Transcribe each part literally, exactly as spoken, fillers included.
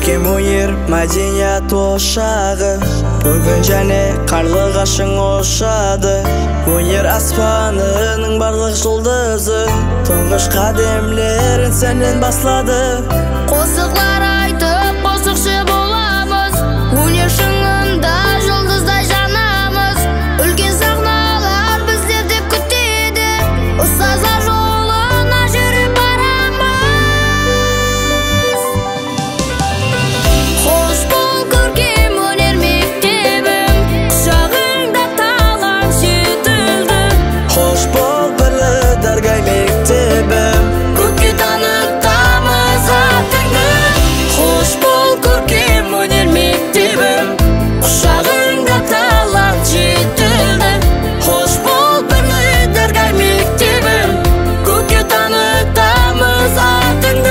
Көркем өнер мәдениет ошағы, бүгін және қарлығашың ошады. Өнер аспанының барлық жұлдызы, тұңғыш қадемлерін сенен баслады. Қосықлар айтып қосықшы боламыз, өнер шыңында жұлдыздай жанамыз. Үлкен сахналар біздерді күтеді, ұстаздар жолына жүріп барамыз. Хош бол көркем өнер мектебім, құшағыңда талант жетілді. Хош бол бірлі Даргай мектебім, көпке танытамыз атыңды. хош бол көркем өнер мектебім, Құшағыңда талант жетілді. хош бол бірлі Даргай мектебім, көпке танытамыз атыңды.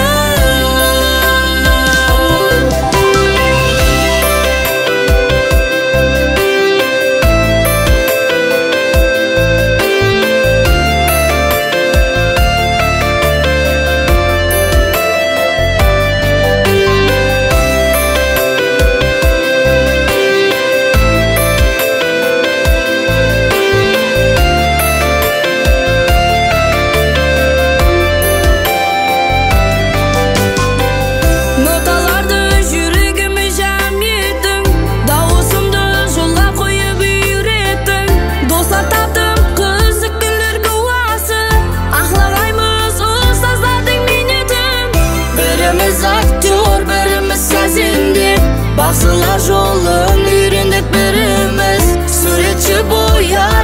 Ноталарды жүрегіме жам еттің, дауысымды жолға қойып үйреттің. Достар таптым қызық күндер куәсі, ақлағаймыз ұстаздардың минетін. Біріміз актер, біріміз сәзендер, бақсылар жолын үйрендік біріміз. Суретші боя